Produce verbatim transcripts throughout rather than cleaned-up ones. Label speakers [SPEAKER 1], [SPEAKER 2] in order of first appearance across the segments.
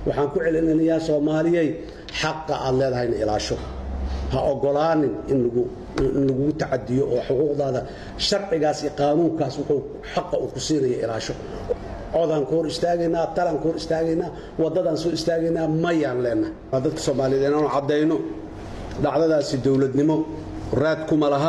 [SPEAKER 1] waxaan ku celinayaa Soomaaliyeey xaqqa aad leedahay in ilaasho ha ogolaanin in lagu in lagu tacadiyo oo xuquuqdaada sharcigaas iyo qaanuunkaas wuxuu xaqqa u ku siinayo ilaasho odan koor istaagayna talan koor istaagayna wadadan soo istaagayna mayaan leena dadka Soomaaliyeed inaan cadeyno dhacdadaasi dawladnimo raad kuma laha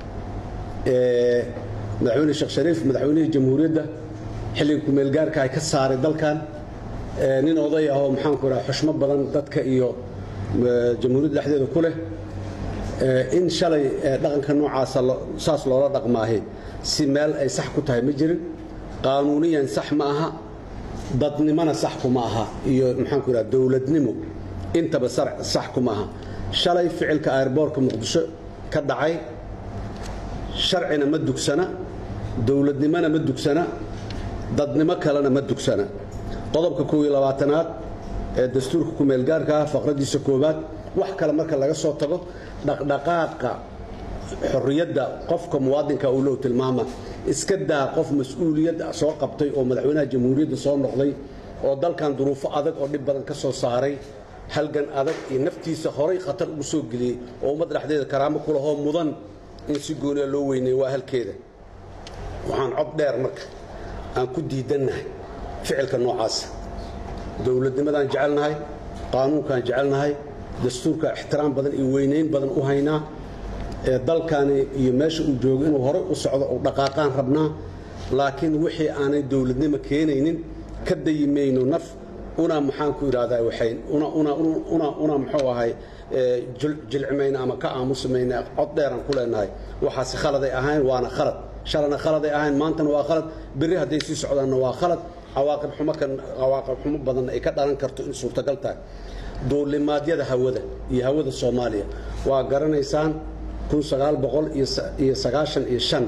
[SPEAKER 1] ee madaxweyne Sheekh Shariif madaxweynaha jamhuuriyadda xilliga ku meel gaarka ay ka saaray dalkan nin oday ah oo maxaan ku raay xushmad badan dadka iyo jamhuuriyadda dhexdeeda ku leh in shalay dhaqanka noocaas saas loola dhaqmaahay si meel ay sax ku tahay ma jirin qaanuuniyan sax ma aha dadnimana sax kuma aha iyo maxaan ku raay dawladnimo intaba sax kuma aha shalay ficilka airportka Muqdisho ka dhacay sharcina ma dugsana dawladnimana ma dugsana dadnimo kalena ma dugsana qodobka kow iyo labaatanaad ee dastuurka ku meel gaarka ah faqradiisa koobaad wax kale marka laga soo tago dhaqdhaqaaqa xorriyadda qofka muwaadinka uu loo tilmaama iska daa qof mas'uuliyad soo qabtay oo madaxweynaha jamhuuriyadda soo noqday oo dalkan duruufo adag oo dhib badan ka soo saaray halgan adag iyo naftiisa horay khatar ugu soo geliyay oo ummad dhexdeeda karaamo ku laho mudan in si gooni loo weynay waa halkeeda waxaan cod dheer marka aan ku diidanahay ficilka noocaas dawladnimadan jecelnahay qaanuunkan jecelnahay dastuurka ixtiraam badan iyo weynayn badan u haynaa ee dalkan iyo meesha uu joogo inuu hore u socdo oo dhaqaaqaan rabnaa laakiin wixii aanay dawladnimo keenaynin ka dayimayno naf una maxaan ku iraahdaa waxay una una una una muxuu ahay jilcimayna ama ka aamusmayna cod dheeran ku leenahay waxaas khalad ay ahayn waana khalad shalana khalad ay ahayn maantana waa khalad biri haday si socdaana waa khalad cawaaqib xumo kan cawaaqib xumo badan ay ka dhalan karto in suurtagal tahay duulimaadyada hawada iyo hawada Soomaaliya waa garanaysaan kun sagaal boqol iyo sagaashan iyo shan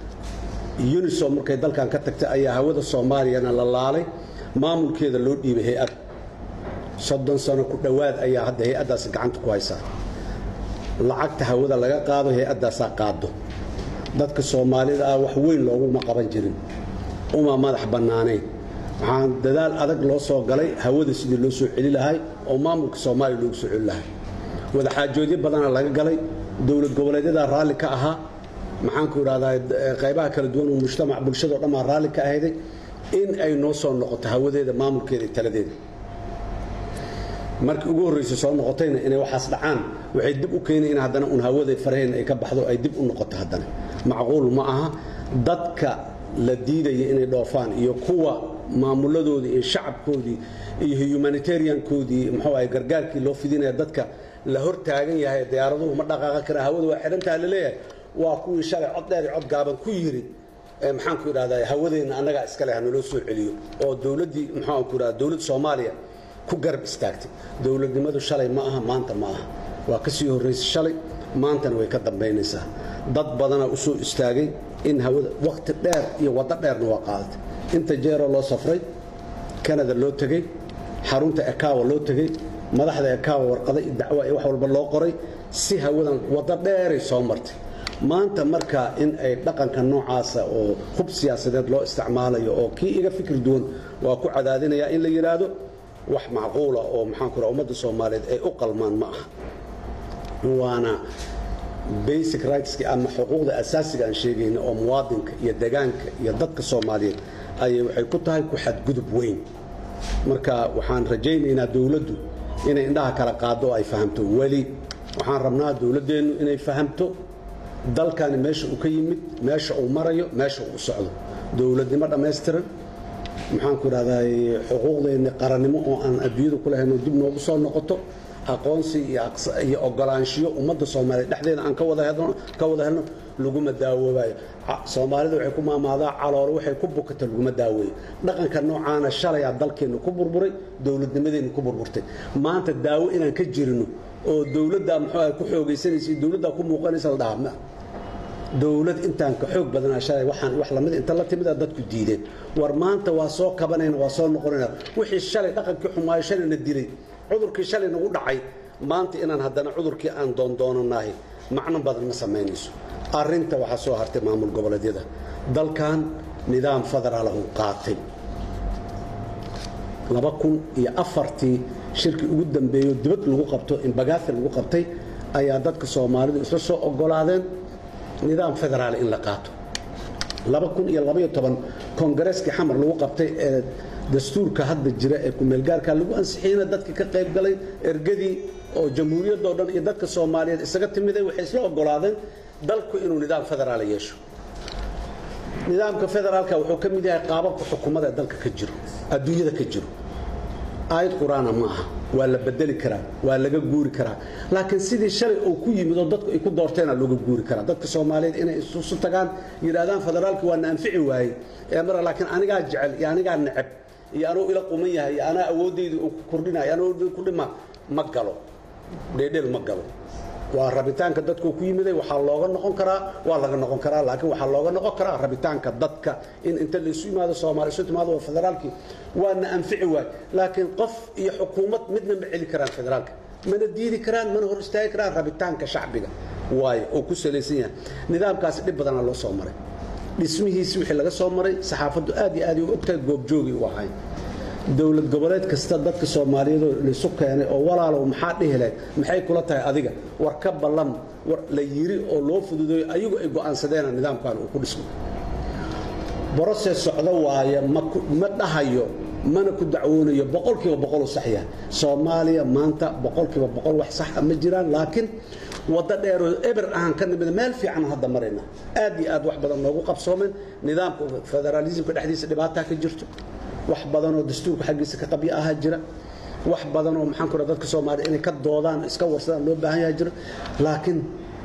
[SPEAKER 1] UNISO markay dalkan ka tagtay ayaa hawada Soomaaliyana la laalay maamulkeeda loo dhiibay hay'ad soddon sano ku dhawaad ayaa hadda hay'adaas gacanta ku haysa lacagta hawada laga qaado hay'adaas qaado dadka Soomaalida ah wax weyn loogu ma qaban jirin uma madax banaanay waxaan dadaal adag loo soo galay hawada sidii loo soo celi lahay oo maamulka Soomaaliya loo soo celi lahay wada xaajoodyo badan laga galay dawlad goboleedyada raali ka aha maxaan ku iraahdaa qaybaha kala duwan oo mujtamac bulshada oo dhammaan raali ka ahayd in ay noo soo noqoto hawadeeda maamulkeeda taladeeda markii ugu horeysay soo noqotayna inay waxaas dhacaan waxay dib u keenay in haddana un hawada faraheen ay ka baxdo ay dib u noqoto haddana macquul ma aha dadka la diiday inay dhoofaan iyo kuwa maamuladoodii iyo shacabkoodii iyo humanitarian-koodii muxuu ay gargaarkii loo fidinaya dadka la hor taagan yahay diyaaraduhu ma dhaqaaqan kara hawada waa xirantaa la leeyahay waa kuwii shalay cod dheer cod gaaban ku yiri maxaan ku iraahdaa hawadeena anaga iska leh noo soo celiyo oo dawladii maxaan ku iraahdaa dawladda Soomaaliya ku garb istaagtay dawladnimadu shalay ma aha maanta ma aha waa ka sii horeysay shalay maantana way ka dambeynaysaa dad badan oo soo istaagay in hawada waqti dheer iyo wada dheerna waa qaadatay inta jeero loo safray Canada loo tagay xarunta Ekawa loo tagay madaxda Ekawa warqada dacwo ay wax walba loo qoray si hawadan wada dheer ay soo martay maanta marka in ay dhaqanka noocaas oo hub siyaasadeed loo isticmaalayo oo kii iga fikir duwan waa ku cadaadinaya in la yiraahdo wax macquul ah oo maxaan ku raay ummadda Soomaaliyeed ay u qalmaan ma aha waana basic rights ama xuquuqda asaasiga aan sheegayno oo muwaadinka iyo deegaanka iyo dadka Soomaaliyeed ay waxay ku tahay ku xadgudub weyn marka waxaan rajaynaynaa dawladdu inay indhaha kala qaado ay fahamto wali waxaan rabnaa dawladdeenu inay fahamto dalkan meesha uu ka yimid meesha uu marayo meesha uu socdo dawladnimo dhameystiran maxaan ku raahdaa xuquuqdeena qarannimo oo aan adduunyada ku lahayn dib noogu soo noqoto aqoonsi iyo ogolaanshiyo ummadda Soomaaliyeed dhexdeeda aan ka wada hadno ka wada helno lagu madaawayo Soomaalida waxay ku maamaadaa calool waxay ku bukata lagu madaawayo dhaqanka noocaana shalay dalkeena ku burburay dawladnimadeena ku burburtay maanta daawo inaan ka jirino oo dawladda maxay ku xoogeysanaysa dawladda ku muuqanaysa la dhaafna dawlad intaan ka xoog badan shalay waxaan wax lamid inta la timid dadku diideen war maanta waa soo kabanayna waa soo noqonayna wixii shalay dhaqankii xumaay shalay dilay cudurkii shalay nagu dhacay maanta inaan haddana cudurkii aan doon doonanahay macno badan ma sameynayso arinta waxa soo hartay maamul goboleedyada dalkan nidaam federaal ah qaatay laba kun iyo afartii shirkii ugu dambeeyay dibad lagu qabto in bagaasi lagu qabtay ayaa dadka Soomaalidu isla soo ogolaadeen nidaam federaal in la qaato laba kun iyo laba iyo toban kongareeska xamar lagu qabtay ee dastuurka hadda jira ee ku meel gaarka lagu ansixiyay dadka ka qayb galay ergadii oo jamhuuriyadda oo dhan iyo dadka Soomaaliyeed isaga timiday waxay isla ogolaadeen dalku inuu nidaam federaal yeesho nidaamka federaalka wuxuu ka mid yahay qaababka xukuumadda dalka ka jiro adduunyada ka jiro aayad quraana ma aha waa la bedeli karaa waa laga guuri karaa laakiin sidii shalay oo ku yimid oo dadku ay ku doorteen looga guuri karaa dadka Soomaaliyeed inay isu tagaan yiraahdaan federaalka waa naanfici waayay ee mar laakiin aniga jecel iyo aniga neceb iyo anoo ila quman yahay iyo ana awoodeydu ku kordhinayo anoo ku dhima ma galo dheedhel ma galo waa rabitaanka dadku ku yimiday waxa looga noqon karaa waa laga noqon karaa laakiin waxa looga noqon karaa rabitaanka dadka in inta la isu yimaado Soomaaliya isu timaado federaalki waana anfici waay laakiin qof iyo xukuumad midna ma celi karaan federaalka mana diidi karaan mana hor istaagi karaan rabitaanka shacbiga waay oo ku saleysan yahay nidaamkaas dib badan loo soo maray dhismihiisa wixii laga soo maray saxaafadu aad iyo aad u ogtahay goob joogi u ahay dawlad goboleed kasta dadka Soomaaliyeed oo la isu keenay oo walaalo maxaa dhihileed maxay kula tahay adiga war ka ballan war la yiri oo loo fududeeyo ayagu ay go'aansadeen nidaamkan uu ku dhismo process socdo waaya ma dhahayo mana ku dacwoonayo boqolkiiba boqol sax yahay Soomaaliya maanta boqolkiiba boqol wax sax ma jiraan laakiin wada dheer oo eber aan ka nimid meel fiican hadda marayna aad iyo aad wax badan loogu qabsoomeen nidaamka federalismka dhexdiisa dhibaato ka jirto wax badan oo dastuurka xaqiisa ka qabiy ah jira wax badan oo maxaan ku dadka Soomaaliyeed inay ka doodaan iska warsadaan loo baahan yahay jira laakiin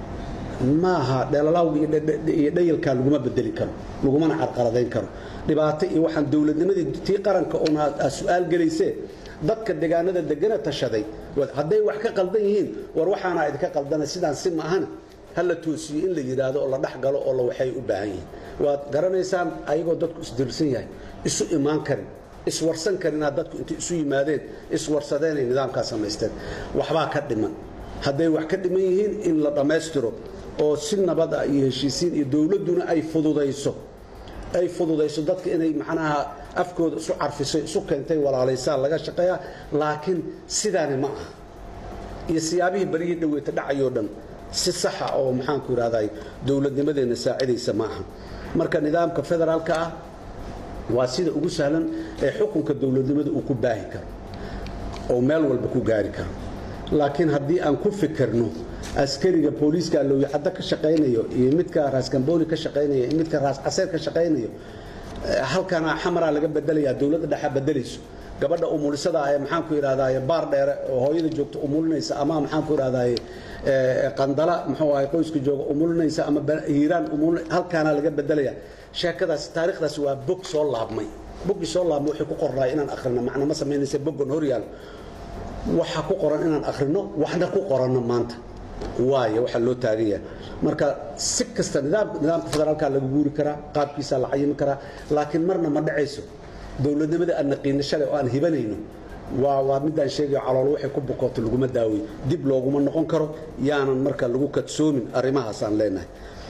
[SPEAKER 1] maaha dheelalawga iyo dhayalka lagu ma bedeli karo lagu ma carqaladeyn karo dhibaato iyo waxaan dawladnimadii tii qaranka oo su'aal galeysay dadka deegaanada degana tashaday haday wax ka qaldan yihiin war waxaana idinka qaldana sidaan si ma ahan hal la toosiyo in la yiraahdo oo la dhaxgalo oo la waxay u baahan yihiin waad garanaysaan ayagoo dadku isdirsan yahay isu imaan karin iswarsan karin dadku inta isu yimaadeen iswarsadeen nidaamka samaysteen waxba ka dhiman haday wax ka dhiman yihiin in la dhameystiro oo si nabad ah iyo heshiisiin iyo dawladuna ay fududeyso ay fududeyso dadka inay macnaha afkooda isu carfiso isu keentay walaalaysan laga shaqeeyaa laakiin sidaan ma aha iyo siyaabihi barigi dhaweeta dhacayo dhan si sax ah oo maxaan ku raadayay dawladnimadeena saacidaysa ma aha marka nidaamka federaalka ah waa sida ugu sahlan ee xukunka dawladnimada uu ku baahi karo oo meel walba ku gaari karo laakiin haddii aan ku fikirno askariga booliska loo yaqaan ka shaqeynayo iyo midka raas kambooli ka shaqeynayo iyo midka raas caseer ka shaqeynayo halkana xamara laga bedelayaa dawladda dhexe bedelayso gabadha umulisada ay maxaan ku yiraahdaa baar dheer oo hooyada joogto umulinaysa ama maxaan ku yiraahdaa ee qandala muxuu ahay qoyska jooga umulinaysa ama hiiraan umul halkana laga bedelayaa sheekadaas taariikhdaas waa bog soo laabmay bog soo laabmay wuxuu ku qoraa inaan akhrino macna ma sameynaysa bogon horyaal waxa ku qoran inaan akhrino waxna ku qoranno maanta waaye waxa loo taagaya marka si kasta nidaam nidaamka federaalka lagu guuri kara qaabkiisa la cayimi kara laakiin marna ma dhacayso dawladnimada aan naqiin shalay oo aan hibanayno waa waa midaan sheegay calool waxay ku bukootay lagu ma daaway dib looguma noqon karo yaanan marka lagu kadsoomin arimahaas aan leenahay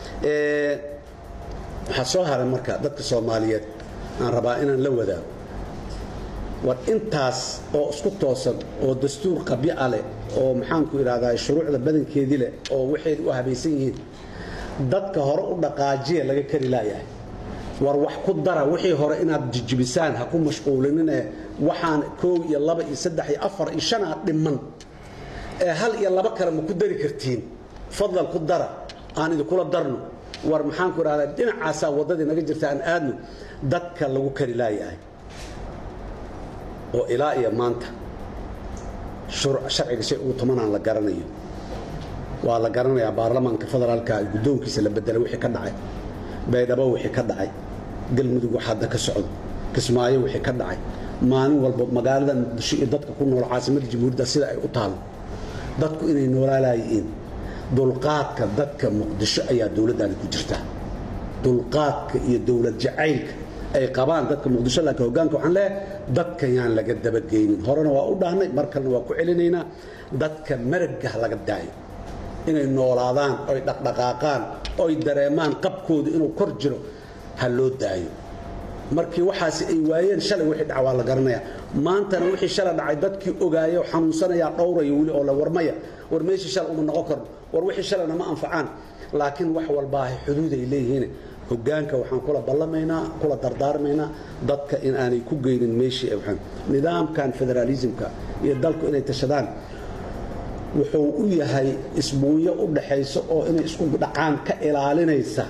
[SPEAKER 1] ee waxa soo haray marka dadka Soomaaliyeed aan rabaa inaan la wadaago war intaas oo isku toosan oo dastuur qabiic ah leh oo maxaan ku iraahdaa shuruucda badankeedii leh oo waxay u habaysan yihiin dadka hore u dhaqaajiye laga kari laayahay war wax ku dara wixii hore inaad jijibisaan ha ku mashquulinina waxaan koow iyo laba iyo saddex iyo afar iyo shan aad dhiman ee hal iyo laba kale ma ku dari kartiin fadlan ku dara aan idin kula darno war maxaan ku iraahdaa dhinacaas wadadii naga jirta aan aadno dadka lagu kari laayahay oo ilaa iyo maanta sharciga shay uu tamanaan la garanayo waa la garanayaa baarlamaanka federaalka guddoonkiisa la bedelay wixii ka dhacay baydhabo wixii ka dhacay galmudug waxa hadda ka socdo kismaayo wixii ka dhacay maalin walba magaalada Muqdisho iyo dadka ku nool caasimadda jamhuuriyadda sida ay u taalo dadku inay noolaayeen dulqaadka dadka Muqdisho ayaa dawladdan ku jirta dulqaadka iyo dawlad jacaylka ay qabaan dadka Muqdisho la hoggaanka waxaan leeyahay dadka yaan laga dabageynin horena waa u dhaahnay markalna waa ku celinaynaa dadka maragga laga daayo inay noolaadaan oo dhaqdhaqaaqaan oo dareemaan qabkooda inuu kor jiro ha loo daayo markii waxaasi ay waayeen shalay wixii dhaca waa la garanayaa maantana wixii shalay dhacay dadkii ogaayo xanuunsanaya dhowrayo wili oo la warmaya war meeshii shalay uma noqon karno war wixii shalayna ma anfacaan laakiin wax walba ay xuduud ay leeyihiin hoggaanka waxaan kula ballamaynaa kula dardaarmaynaa dadka in aanay ku geynin meeshii ay waxaan nidaamkan federalismka iyo dalku inay tashadaan wuxuu u yahay isbuuyo u dhaxayso oo inay isku dhaqaan ka ilaalinaysa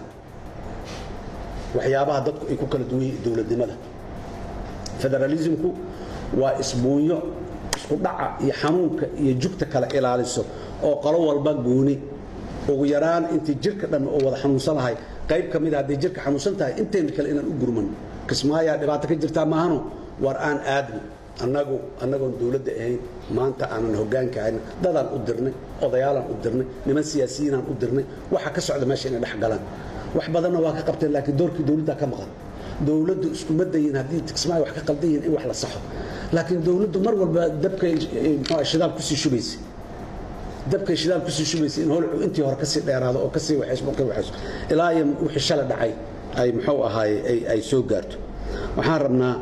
[SPEAKER 1] waxyaabaha dadku ay ku kala duwan yihiin dawladnimada federalismku waa isbuuyo isku dhaca iyo xanuunka iyo jugta kala ilaaliso oo qolo walba gooni ugu yaraan intii jirka dhan oo wada xanuunsanahay qayb kamid ah haday jirka xanuunsan tahay inteen kale inaan u gurman kismaayaa dhibaato ka jirta maahano war aan aadmi annagu annagoon dawladda ahayn maanta aanan hoggaanka ahayn dadaan u dirnay odayaalaan u dirnay niman siyaasiyiinaan u dirnay waxa ka socda meesha inay dhex galaan wax badanna waa ka qabteen laakiin doorkii dawladda ka maqan dawladdu isku madayin haddii kismaayo wax ka qaldan yihiin in wax la saxo laakiin dawladdu mar walba dabkay muxuu shidaal ku sii shubaysay dabkay shidaal ku sii shubaysay in holcu intii hore ka sii dheeraado oo ka sii waxayso ka waxayso ilaa ay wixii shalay dhacay ay muxuu ahaay ay ay soo gaarto waxaan rabnaa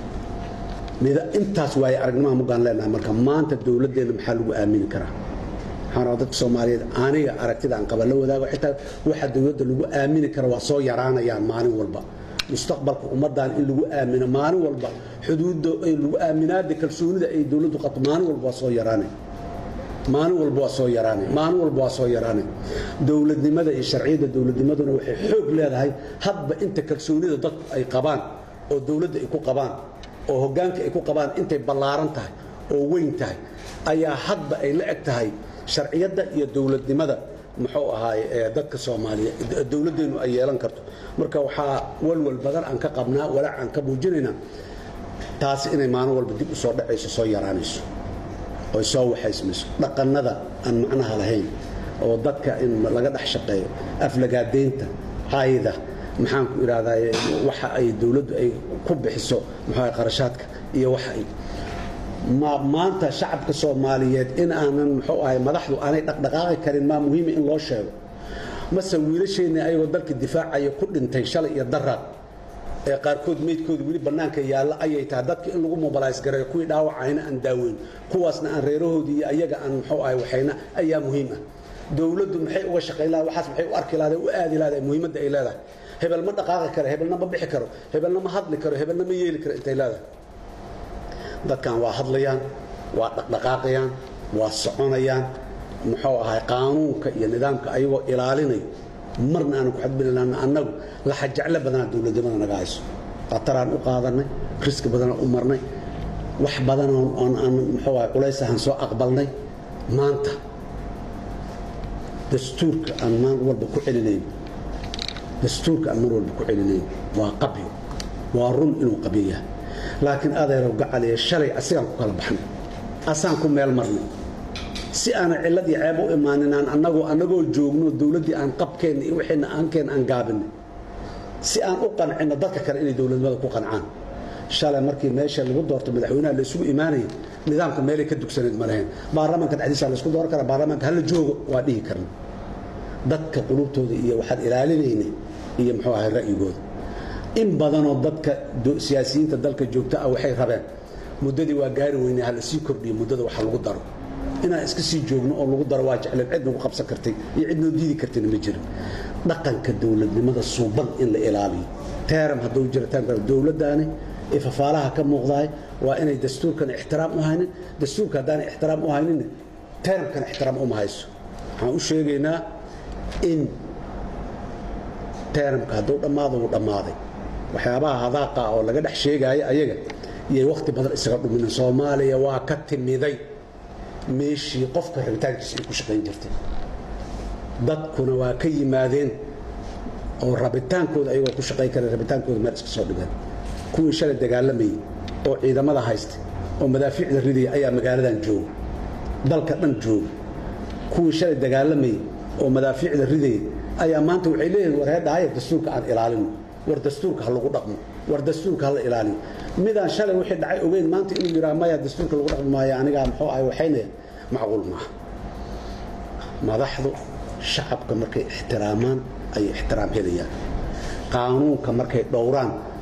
[SPEAKER 1] mid intaas way aragnimada mugaan leenahay marka maanta dawladdeena maxaa lagu aamini karaa waxaan rabaa dadka Soomaaliyeed aniga aragtida aan qaba la wadaago xitaa waxa dawladda lagu aamini karo waa soo yaraanayaan maalin walba mustaqbalka ummadan in lagu aamino maalin walba xuduudda ay lagu aaminaada kalsoonida ay dawladdu qabto maalin walba waa soo yaraanay maalin walba waa soo yaraanay maalin walba waa soo yaraanay dawladnimada iyo sharciyada dawladnimaduna waxay xoog leedahay hadba inta kalsoonida dadku ay qabaan oo dawladda ay ku qabaan oo hoggaanka ay ku qabaan intay ballaaran tahay oo weyn tahay ayaa hadba ay la eg tahay sharciyada iyo dawladnimada muxuu ahaay dadka Soomaaliya dawladeenu ay yeelan karto marka waxa walwal badan aan ka qabnaa walaa aan ka muujinayna taas inay maalin walba dib u soo dhacayso soo yaraanayso oo soo waxaysmayso dhaqanada aan macnaha lahayn oo dadka in laga dhax shaqeeyo aflagaadeynta hayda maxaan ku iraadaay waxa ay dawladdu ay ku bixiso maxaa qarashaadka iyo waxa ay ma maanta shacabka Soomaaliyeed in aanan muxuu ahay madaxdu aanay dhaqdhaqaaqi karin ma muhiim in loo sheego mase wiilasheena ayagoo dalka difaacayo ku dhintay shalay iyo darrad ee qaarkood meedkooda wili banaanka yaala ayay tahay dadka in lagu mobilize gareeyo kuwii dhaawacayna aan daaweyn kuwaasna aan reerahoodii iyo ayaga aan muxuu ahay waxayna ayaa muhiim ah dawladdu maxay uga shaqeeylaan waxaas maxay u arki lahayd u aadi lahayd muhiimadda ay leedahay hebel ma dhaqaaqi karo hebelna ma bixi karo hebelna ma hadli karo hebelna ma yeeli karo intay leedahay dadkan waa hadlayaan waa dhaqdhaqaaqayaan waa soconayaan muxuu ahay qaanuunka iyo nidaamka ayagoo ilaalinayo marna aan ku xadbinayna annagu la xajacla badan dawladnimada naga hayso qataraan u qaadanay risk badan u marnay wax badan oo aan muxuu ahay culaysahan soo aqbalnay maanta dastuurka aan maan walba ku celinay dastuurka aan mar walba ku celinay waa qabyo waa run inuu qabiya laakiin adeero gacaliye shalay asigan ku kala baxnay asaan ku meel marnay si aan cilad iyo ceeb u imaaninaan anagoo anagoo joogno dawladii aan qabkeen iyo wixina aan keen aan gaabin si aan u qancino dadka kale inay dawladnimada ku qancaan shalay markii meesha lagu doorto madaxweynaha la isugu iimaanay nidaamka meel ay ka dugsaneed ma lahayn baarlamaanka dhexdiisa la isku door kara baarlamaanka hal joogo waa dhihi karna dadka qulubtooda iyo waxaad ilaalinaynay iyo muxuu ahay ra'yigooda in badan oo dadka siyaasiyiinta dalka joogta ah waxay rabeen muddadii waa gaari weynay hal si kordhiyo muddada waxa lagu daro inaan iska sii joogno oo lagu daro waa jecel cid lagu qabsan kartay iyo cid noo diidi kartay ma jirin dhaqanka dawladnimada suuban in la ilaaliyo teeram hadduu jiritaan karo dawladdaani ee fafaalaha ka muuqdaay waa inay dastuurkan ixtiraam u haynin dastuurka haddaan ixtiraam u haynin teeramkan ixtiraam uma hayso waxaan u sheegaynaa in teeramka hadduu dhammaado uu dhammaaday waxyaabaha hadaaqa oo laga dhex sheegaayo ayaga iyo waqti badan isaga dhumin Soomaaliya waa ka timiday meeshii qofka rabitaankiisa ku shaqeyn jirtay dadkuna waa ka yimaadeen oo rabitaankooda ayagoo ku shaqeyn kara rabitaankooda meel iska soo dhigan kuwii shalay dagaalamay oo ciidamada haystay oo madaafiicda riday ayaa magaaladan jooga dalka dhan jooga kuwii shalay dagaalamay oo madaafiicda riday ayaa maanta waxay leeyihiin war heedahay dastuurka aan ilaalino war dastuurka ha lagu dhaqmo war dastuurka ha la ilaaliyo midaan shalay wixii dhacay ogeyn maanta inuu yiraahdo maya dastuurka lagu dhaqmo maayo aniga muxuu ahay waxayna macquul ma madaxdu shacabka markay ixtiraamaan ay ixtiraam helayaan qaanuunka markay dhowraan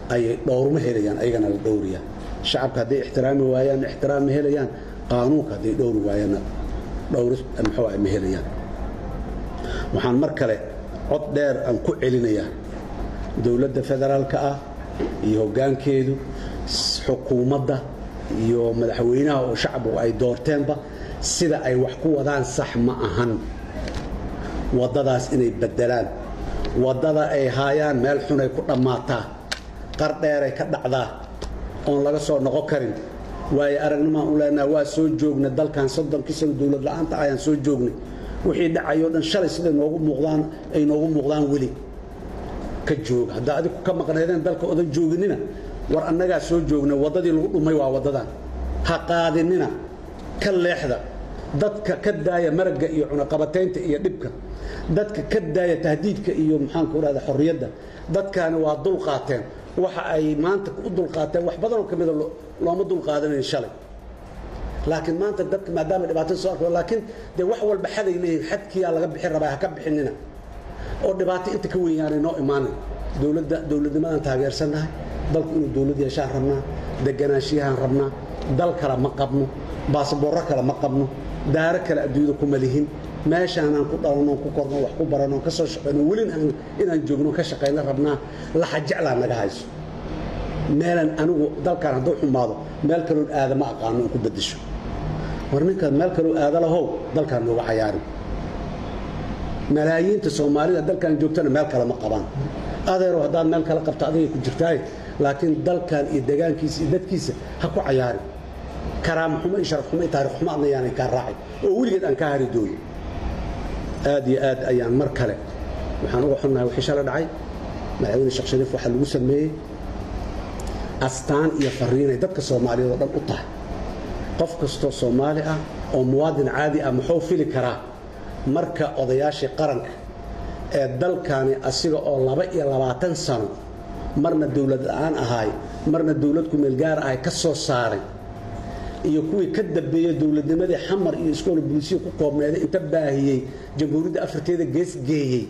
[SPEAKER 1] ay dhowrma helayaan ayagana la dhowriyaa shacabka haday ixtiraami waayaan ixtiraam ma helayaan qaanuunka haday dhowri waayaan dhowris muxuu ay ma helayaan waxaan mar kale cod dheer aan ku celinayaa dawladda federaalka ah iyo hoggaankeedu xukuumadda iyo madaxweynaha oo shacabku ay doorteenba sida ay wax ku wadaan sax ma ahan wadadaas inay bedelaan wadada ay haayaan meel xun ay ku dhamaataa qar dheer ay ka dhacdaa oon laga soo noqon karin way aragnimo u leenahay waa soo joognay dalkan soddonkii sano dawlad la'aanta ayaan soo joognay wixii dhacayo dhan shalay sida noogu muuqdaan ay noogu muuqdaan weli ka joog hadda adigu ka maqnaydeen dalka odan jooginina war annaga soo joognay wadadii lagu dhumay waa wadadan ha qaadinina ka leexda dadka ka daaya maraga iyo cunaqabateynta iyo dhibka dadka ka daaya tahdiidka iyo maxaan ku raada xorriyadda dadkaani waa dul qaateen waxa ay maanta u dul qaateen wax badan oo kamid ah looma dul qaadanin shalay laakiin maanta dadka maadaama dhibaato soo arko laakiin de wax walba xaday leeyahay xadkiya laga bixin rabaa ha ka bixinina oo dhibaato inta ka weeyaan noo imaanay dawladda dawladnimadan taageersanahay dalku inuu dawlad yeeshaan rabnaa deganaanshiyahan rabnaa dal kala ma qabno baasaboorro kala ma qabno daaro kala adduunyada kuma lihin meeshaan aan ku dhalano ku korno wax ku barano ka soo shaqeyno welin aan inaan joogno ka shaqeyna rabnaa la xajacla naga hayso meelan anigu dalkan hadduu xumaado meel kale oo aadama aqaano ku bedesho war ninkan meel kale oo aada lahow dalkan nooga cayaarin malaayiinta Soomaalida dalkan joogtana meel kale ma qabaan adeero haddaan meel kale qabta adiga ku jirtaay laakiin dalkan iyo deegaankiisa iyo dadkiisa ha ku cayaarin karaam xumo iyo sharaf xumo iyo taariikh xumo adnayaan ka raacay oo weligeed aan ka hari doono aad iyo aad ayaan mar kale waxaan uga xunnahay wixii shalay dhacay madaxweyne Sheekh Shariif waxa lagu sameeyay astaan iyo fariin ay dadka Soomaaliyeed oo dhan u tahay qof kasto Soomaali ah oo muwaadin caadi ah muxuu fili karaa marka odayaashii qaranka ee dalkani asiga oo laba iyo labaatan sano marna dawlad aan ahay marna dawlad ku meel gaar ah ka soo saaray iyo kuwii ka dambeeyay dawladnimadii xamar iyo iskool bulshada ku koobneeday inta baahiyay jamhuuriyadda Afrikeeda gees geeyay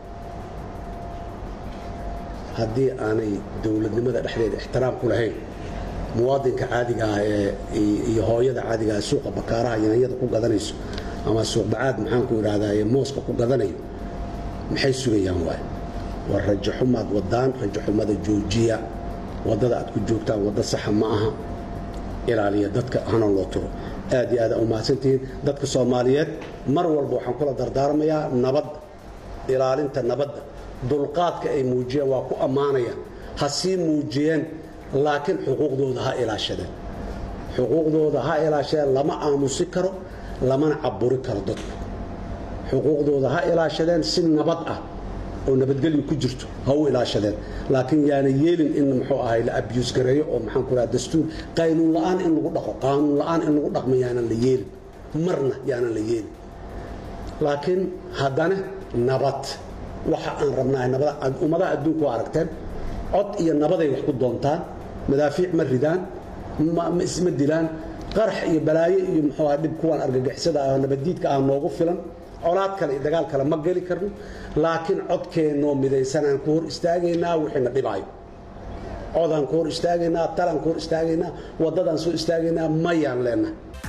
[SPEAKER 1] haddii aanay dawladnimada dhexdeeda ixtiraam ku lahayn muwaadinka caadiga ah ee iyo hooyada caadiga ah suuqa bakaaraha yaanyada ku gadanayso ama suuq bacaad maxaan ku yiraahdaa mooska ku gadanayo maxay sugayaan waay war rajo xumaad wadaan rajo xumada joojiya wadada aad ku joogtaan wada sax ma aha ilaaliya dadka hana loo tiro aad iyo aad u maasantiin dadka Soomaaliyeed mar walba waxaan kula dardaarmayaa nabad ilaalinta nabadda dulqaadka ay muujiyeen waa ku amaanaya ha sii muujiyeen laakiin xuquuqdooda ha ilaashadeen xuquuqdooda ha ilaashadeen lama aamusi karo lama caburi karo dadku xuquuqdooda ha ilaashadeen si nabad ah oo nabadgelyo ku jirto ha u ilaashadeen laakiin yaana yeelin in muxuu ahay la abuse gareeyo oo maxaan ku raad dastuur qaanuun la'aan in lagu dhaqo qaanuun la'aan in lagu dhaqmo yaana la yeelin marna yaana la yeelin laakiin haddana nabad waxa aan rabnaa nabad ummadaha adduunku aragteen cod iyo nabaday wax ku doontaan madaafiic ma ridaan ma isma dilaan qarax iyo balaayo iyo muxuu ahaa dib kuwan argagixisada ah nabadiidka ah noogu filan colaad kale iyo dagaal kale ma gali karno laakiin codkeeno midaysan aan ku hor istaagaynaa wixina dhibaayo codaan ku hor istaagaynaa talan ku hor istaagaynaa wadadan soo istaagaynaa mayaan leenahay